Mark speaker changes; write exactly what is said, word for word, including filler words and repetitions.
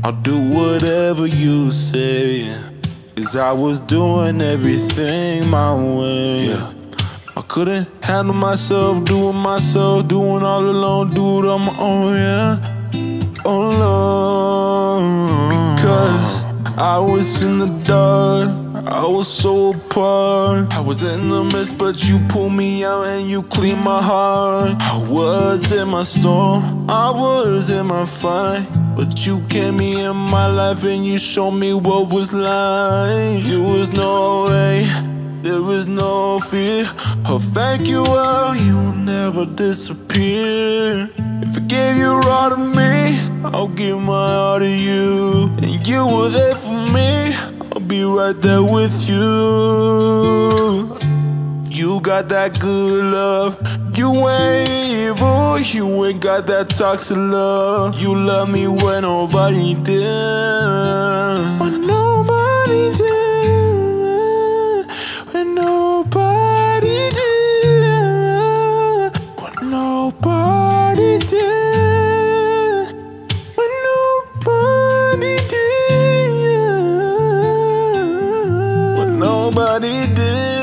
Speaker 1: I'll do whatever you say, 'cause I was doing everything my way. Yeah. I couldn't handle myself, doing myself, doing all alone, do it on my own, yeah. Alone. Because I was in the dark, I was so apart. I was in the midst, but you pulled me out and you cleaned my heart. I was in my storm, I was in my fight, but you came in my life and you showed me what was like. There was no way, there was no fear. I'll thank you all, you'll never disappear. If I gave you all to me, I'll give my all to you. And you were there for me, I'll be right there with you. You got that good love, you ain't evil, you ain't got that toxic love. You love me when nobody did, when nobody did, when nobody did, when nobody did, when nobody did, when nobody did.